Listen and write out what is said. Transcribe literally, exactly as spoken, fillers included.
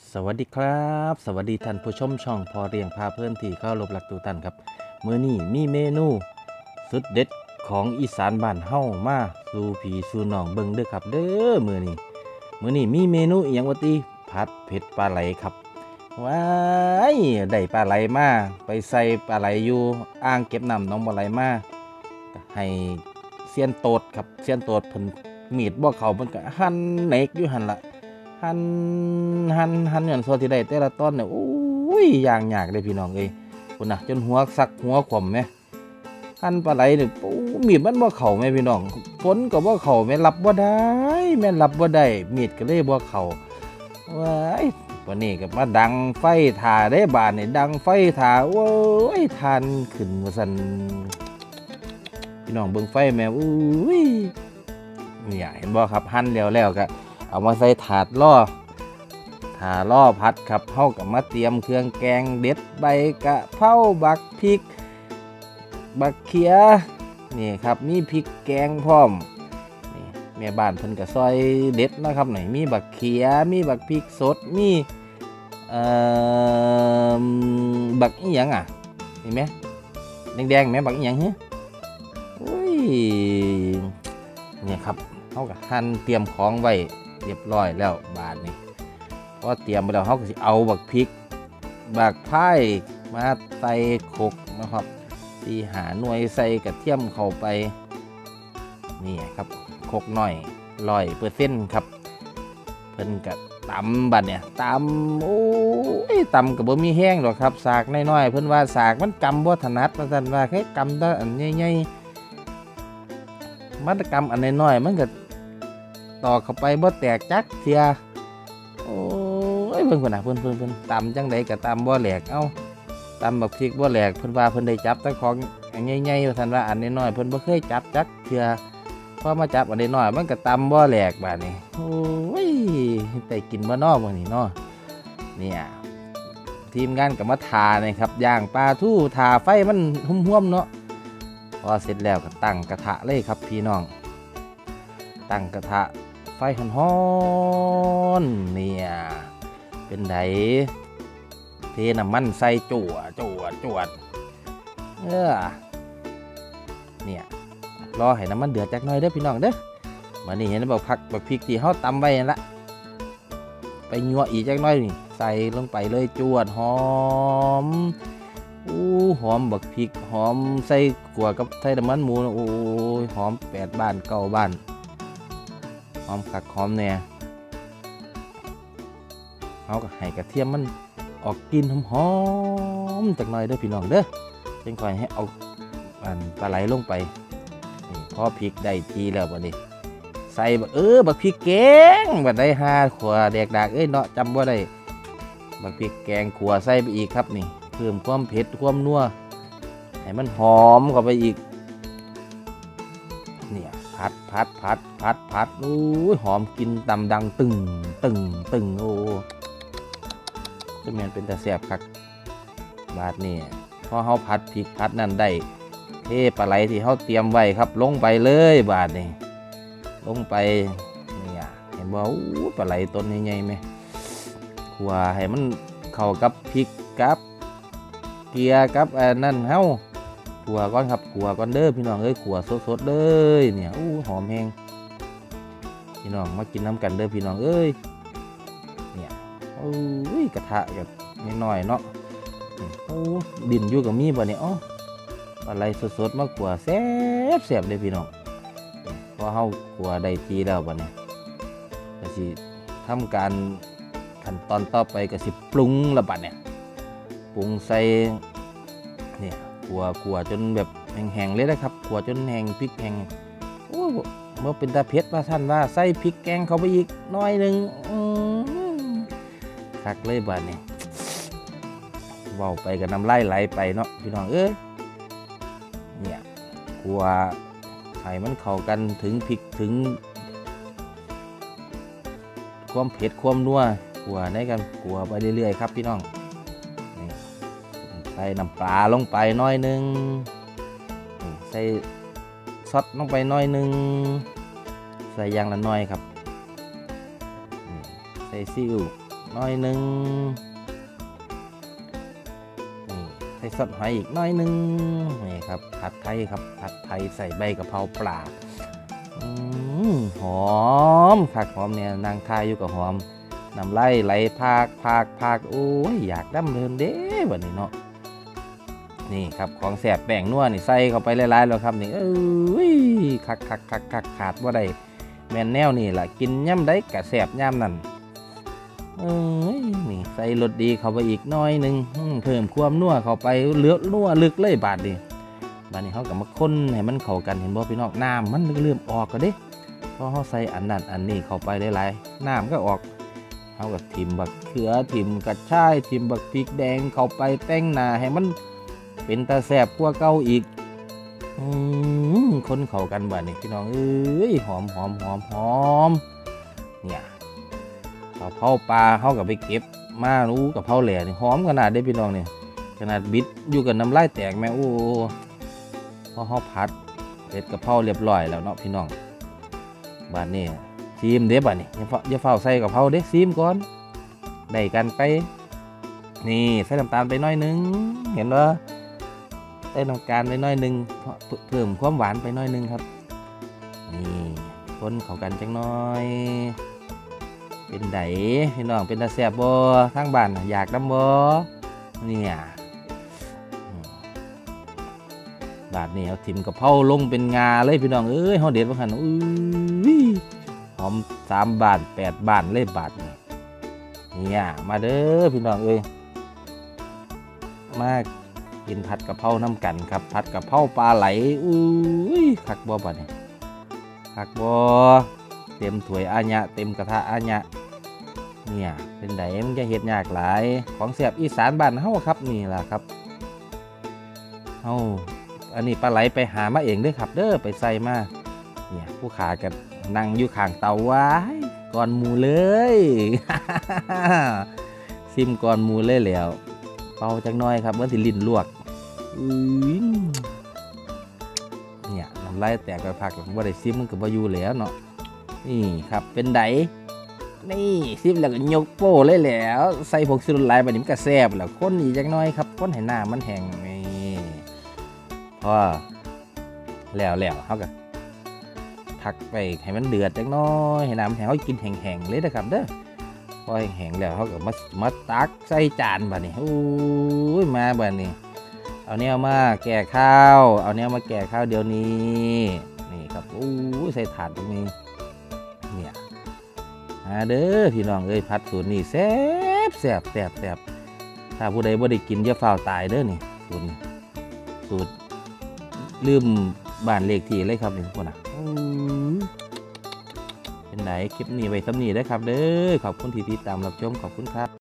สวัสดีครับสวัสดีท่านผู้ชมช่องพอเรียงพาเพื่อนที่เข้ารบหลักตูตันครับมื้อนี้มีเมนูสุดเด็ดของอีสานบ้านเฮามาสู่ผีสู่น้องเบิ่งเด้อครับเด้อมื้อนี้มื้อนี้มีเมนูอีหยังว่าติผัดเผ็ดปลาไหลครับว้ายได้ปลาไหลมาไปใส่ปลาไหลอยู่อ่างเก็บน้ำหนองบ่ไหลมาให้เซียนโตดครับเซียนโตดเพิ่นมีดบ่เข้าเพิ่นก็หั่นเน็กอยู่หั่นล่ะ หันหันหันอย่างส่วนที่ได้แต่ละต้นเนี่ยโอ้ยอย่างยากเลยพี่น้องเอ้ยคุณนะจนหัวสักหัวขมไหมหันปลาไหลเนี่ยโอ้มีดมันบ่เข่าไหมพี่น้องฝนก็บ่เข่าแม่รับบ่ได้แม่รับบ่ได้มีดก็เลยบ่เข่าว้ายวันนี้ก็มาดังไฟถ่าได้บานเนี่ยดังไฟถ่าโอ้ยทานขึ้นว่าซั่นพี่น้องเบิ่งไฟแม่อุ้ยเนี่ยเห็นบ่ครับหั่นแล้วแล้วก็เอามาใส่ถาดล่อถาล่อพัดครับเฮากับมาเตรียมเครื่องแกงเด็ดใบกะเพราบักพริกบักเขียนี่ครับมีพริกแกงพร้อมนี่แม่บ้านเพิ่นก็ซอยเด็ดนะครับหน่อยมีบักเขียมีบักพริกสดมีเอ่อบักอีหยังอ่ะเห็นไหมแดงๆแม่บักอีหยังฮะอุ้ยเนี่ยครับเฮาก็หั่นเตรียมของไว้เรียบร้อยแล้วบาทนี้พอเตรียมไปแล้วเขาก็จะเอาบักพริกบักไผ่มาใส่ขกนะครับตีหาหน่วยใส่กระเทียมเข้าไปนี่ครับขกหน่อยร้อยเปอร์เซ็นต์ครับเพิ่นกับตำบัดเนี่ยตำโอ้ยตำกับบ่มีแห้งหรอกครับสากน้อยๆเพิ่นว่าสากมันกำบ่ถนัดว่าซั่นว่าแค่กำแต่อันใหญ่ๆมันกำอันน้อยๆมันก็ต่อเข้าไปบ่แตกจักเทียโอ้ยเพิ่นคนน่ะเพิ่นเพิ่นเพิ่นตำจังไดก็ตำบ่แหลกเอ้าตำบักพริกบ่แหลกเพิ่นว่าเพิ่นได้จับแต่ของอันใหญ่ๆว่าซั่นว่าอันน้อยๆเพิ่นบ่เคยจับจักเทียพอมาจับอันน้อยๆมันก็ตำบ่แหลกบาดนี้โอ้ยได้กินบ่น้อมื้อนี้เนาะเนี่ยทีมงานก็มาทานี่ครับย่างปลาทู่ทาไฟมันหุ่มๆเนาะพอเสร็จแล้วก็ตั้งกระทะเลยครับพี่น้องตั้งกระทะไฟฮ้อนๆเนี่ยเป็นไดเทน้ำมันใส่จั่วจั่วจวดเออเนี่ยรอให้น้ำมันเดือดจักหน่อยเด้อพี่น้องเด้อมานี่เห็นบอกผักบักพริกที่เขาตำไว้นั่นละไปยัวอีกจักหน่อยนี่ใส่ลงไปเลยจวดหอมอู้หอมบักพริกหอมใส่กัวกับใส่น้ำมันหมูโอ้ยหอมแปดบ้านเก้าบ้านหอมคักหอมแน่เอาก็ให้กระเทียมมันออกกลิ่นหอมๆจากหน่อยเด้อพี่น้องเด้อจังค่อยให้เอาอันปลาไหลลงไปนี่พอพริกได้ทีแล้วบัดนี้ใส่เออบักพริกแกงบัดได้ห้าขวดแดกดากเอ้ยเนาะจำบ่ได้บักพริกแกงขัวใส่ไปอีกครับนี่เพิ่มความเผ็ดความนัวให้มันหอมเข้าไปอีกเนี่ยพัดพัดพัดพัดพัดโอ้ยหอมกินตำดังตึงตึงตึงโอ้จะแม่นเป็นตาแซ่บคักบาดนี่พอเฮาพัดพริกพัดนั่นได้เทปลาไหลที่เฮาเตรียมไว้ครับลงไปเลยบาดนี่ลงไปเนี่ยเห็นบ่อู้ปลาไหลต้นใหญ่ๆไหมขัวให้มันเข้ากับพริกกับเกลือกับอันนั่นเฮาขัวก่อนครับขัวก่อนเด้อพี่น้องเอ้ยขัวสดๆเลยเนี่ยอู้หอมแห้งพี่น้องมากินน้ำกันเด้อพี่น้องเอ้ยเนี่ยโอ้ยกระทะกับน้อยๆเนาะโอ้ดินอยู่กับมีบ่เนี่ยอ๋ออะไรสดๆมาขัวแซ่บแซ่บเลยพี่น้องพอเฮาขัวได้ทีแล้วบ่เนี่ยก็สิทำการขั้นตอนต่อไปก็สิปรุงละบัดเนี่ยปรุงใส่เนี่ยขัวขัวจนแบบแห้งๆเลยนะครับขัวจนแห้งพริกแห้งโอ้เมื่อเป็นตาเผ็ดว่าท่านว่าใส่พริกแกงเข้าไปอีกน้อยหนึ่งคักเลยบัดเนี่ยเว้าไปกับน้ำลายไหลไปเนาะพี่น้องเอ้ยเนี่ยขัวไข่มันเข้ากันถึงพริกถึงความเผ็ดความนัวขัวได้กันขัวไปเรื่อยๆครับพี่น้องนี่ใส่น้ำปลาลงไปน้อยหนึ่งใส่ซอสลงไปน้อยหนึ่งใส่ยางละน้อยครับใส่ซีอิ๊วน้อยหนึ่งนี่ใส่ซอสหอยอีกน้อยหนึ่งนี่ครับผัดไทยครับผัดไทยใส่ใบกะเพราปลาหอมผักหอมเนี่ยนางทายอยู่กับหอมน้ำไหลไหลพากพากพากโอ้ยอยากดำเดินเด้วันนี้เนาะนี่ครับของแสบแป้งนัวนี่ใส่เข้าไปหลายๆแล้วครับนี่เอ้ยคักคักคักคักขาดว่าได้แม่นแนวนี่แหละกินย่ำได้กะแสบย่ำนั่นเอ้ยนี่ใส่รสดีเข้าไปอีกน้อยหนึ่งเพิ่มความนัวเข้าไปเลือดนัวลึกเลยบาดดิบาดนี้เขากับมาคนให้มันเข้ากันเห็นบ่พี่น้องน้ำมันเริ่มออกก็เด้พอเขาใส่อันนั้นอันนี้เข้าไปหลายๆน้ำก็ออกเขากับทิมบักเขือทิมกระชายทิมบักพริกแดงเข้าไปแต่งหน้าให้มันเป็นตาแสบกว่าเก่าอีกคนเข้ากันบาดนี้พี่น้องเอ้ยหอมหอมหอมหอมเนี่ยกะเพราปลาเขากับไปเก็บมารู้กะเพราแหล่นี่หอมขนาดได้พี่น้องเนี่ยขนาดบิดอยู่กับน้ำลายแตกแม่โอ้พอเขาผัดเสร็จกะเพราเรียบร้อยแล้วเนาะพี่น้องบาดนี้ซีมเด้บาดนี้อย่าเฝ้าใส่กะเพราเด้ซีมก่อนได้กันไปนี่ใส่น้ำตาลไปน้อยนึงเห็นเหรอใส่น้ำตาลไปน้อยนึงเพิ่มความหวานไปน้อยนึงครับนี่คนเข้ากันจังน้อยเป็นไดพี่น้องเป็นตาแซ่บบ่ทางบ้านอยากน้ำบ่เนี่ยบาดนี้เอาทิมกะเพราลงเป็นงาเลยพี่น้องเอ้ยเฮาเด็ดบ่คั่นอุ้ยหอมสามบาทแปดบาทเลยบาทนี่เนี่ยมาเด้อพี่น้องเอ้ยมากินผัดกะเพราน้ำกันครับผัดกะเพราปลาไหลอุ้ยคักบ่บาดนี้คักบ่เต็มถ้วยอาญะเต็มกระทะอาญะเนี่ยเป็นไดมันจะเห็ดยากหลายของแซ่บอีสานบ้านเฮาครับนี่ล่ะครับเฮาอันนี้ปลาไหลไปหามาเองเด้อครับเด้อไปใส่มาเนี่ยผู้ขากันนั่งอยู่ข้างเตาไว้ก่อนหมูเลย ซิมก่อนหมูเลยแล้วเป่าจังน้อยครับเมื่อสิลิ้นลวกเนี่ยน้ำลายแตกไปพักหลังว่าได้ซิมมันก็บ่อยู่แล้วเนาะนี่ครับเป็นไดนี่ซิมแล้วก็ยกโป้เลยแล้วใส่ผงชูรสหลายแบบนี้มันก็แซ่บแล้วคนอีกจังน้อยครับคนให้หน้ามันแห้งนี่พอแล้วแล้วเขาก็พักไปให้มันเดือดจังน้อยให้น้ำแห้งเขากินแห้งๆเลยนะครับเด้อพอแห้งแล้วเขาก็มามาตักใส่จานแบบนี้โอ้ยมาแบบนี้เอาเนี้ยมาแก่ข้าวเอาเนี้ยมาแก่ข้าวเดี๋ยวนี้นี่ครับโอ้ยใส่ถาดตรงนี้เนี่ยมาเด้อพี่น้องเอ้ยผัดสูตรนี่แซ่บแซ่บแซ่บแซ่บถ้าผู้ใดบ่ได้กินอย่าฝ้าวตายเด้อนี่สูตรสูตรลืมบ้านเลขที่เลยครับนี่พวกน่ะเป็นไหนคลิปนี้ไว้สำนีได้ครับเด้อขอบคุณที่ติดตามรับชมขอบคุณครับ